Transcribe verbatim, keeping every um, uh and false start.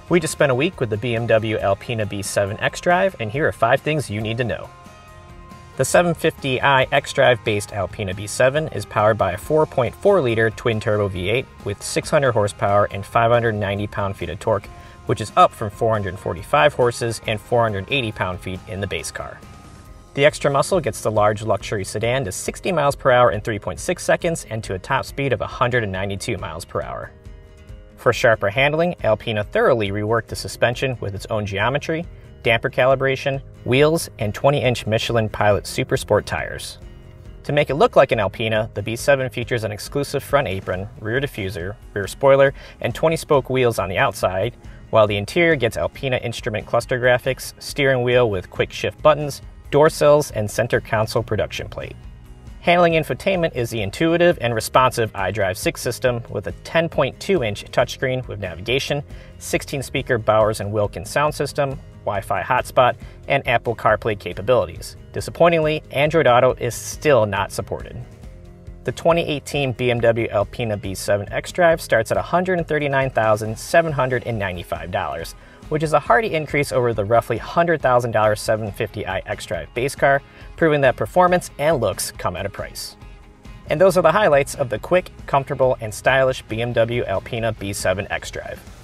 We just spent a week with the B M W Alpina B seven xDrive, and here are five things you need to know. The seven fifty i xDrive based Alpina B seven is powered by a four point four liter twin-turbo V eight with six hundred horsepower and five hundred ninety pound-feet of torque, which is up from four hundred forty-five horses and four hundred eighty pound-feet in the base car. The extra muscle gets the large luxury sedan to sixty miles per hour in three point six seconds and to a top speed of one hundred ninety-two miles per hour. For sharper handling, Alpina thoroughly reworked the suspension with its own geometry, damper calibration, wheels, and twenty inch Michelin Pilot Super Sport tires. To make it look like an Alpina, the B seven features an exclusive front apron, rear diffuser, rear spoiler, and twenty spoke wheels on the outside, while the interior gets Alpina instrument cluster graphics, steering wheel with quick shift buttons, door sills, and center console production plate. Handling infotainment is the intuitive and responsive iDrive six system with a ten point two inch touchscreen with navigation, sixteen speaker Bowers and Wilkins sound system, Wi-Fi hotspot, and Apple CarPlay capabilities. Disappointingly, Android Auto is still not supported. The twenty eighteen B M W Alpina B seven xDrive starts at one hundred thirty-nine thousand seven hundred ninety-five dollars, which is a hearty increase over the roughly one hundred thousand dollar seven fifty i xDrive base car, proving that performance and looks come at a price. And those are the highlights of the quick, comfortable, and stylish B M W Alpina B seven xDrive.